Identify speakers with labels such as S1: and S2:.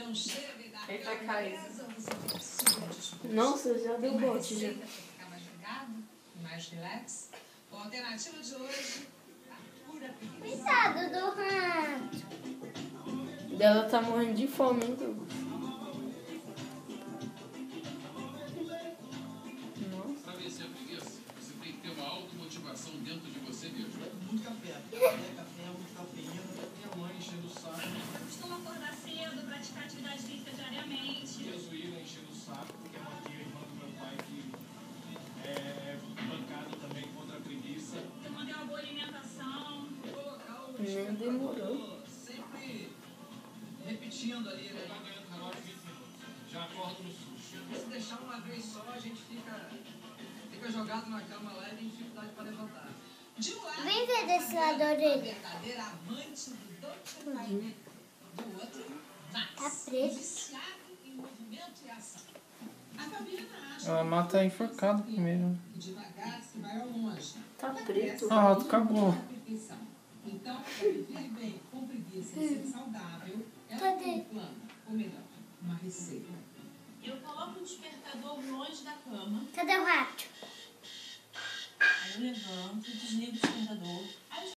S1: não chega e dá
S2: ele vai cair.
S3: Nossa, já deu bote já.
S1: Ficar mais ligado, mais relax. Bom, a alternativa de hoje, a pura preguiça.
S4: Coitado do rato.
S3: Ela tá morrendo de fome, hein, Douglas? Nossa.
S5: Para vencer a preguiça, você tem que ter uma automotivação dentro de você mesmo.
S6: Muito café. Café, muito cafeína. Minha mãe enchendo o saco.
S7: Eu costumo acordar cedo, praticar atividade física diariamente.
S6: E a Zuíra enchendo o saco, porque é uma tia irmã do meu pai que é bancada também contra a preguiça.
S7: Eu mandei uma boa alimentação.
S3: Nem demorou.
S1: Sempre repetindo ali, né?
S6: Vai ganhando relógio 20 minutos. Já acordo no susto.
S1: Se deixar uma vez só, a gente fica jogado na cama lá e tem dificuldade para levantar. De um lado,
S4: Vem ver desse lado da
S1: a
S4: orelha.
S1: verdadeira amante do entertainment. Do outro,
S4: Tá
S1: Max,
S4: preto.
S1: viciado em movimento e ação. A Fabiana acha
S2: Ela mata enforcado primeiro.
S1: que devagar se vai ao longe.
S3: Tá preto.
S2: Ah, acabou.
S1: Então, para viver bem, com preguiça e ser saudável, ela
S4: Cadê?
S1: tem um plano, ou melhor, uma receita.
S7: Eu coloco o despertador longe da cama.
S4: Cadê o rato?
S7: Aí eu levanto, desligo o despertador. Aí